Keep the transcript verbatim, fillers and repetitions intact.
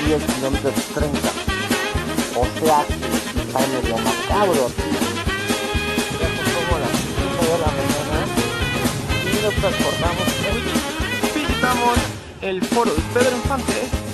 diez kilómetros treinta. O sea que está medio macabro aquí. Ya son como las cinco de la mañana y nos transportamos. Hoy visitamos el foro de Pedro Infante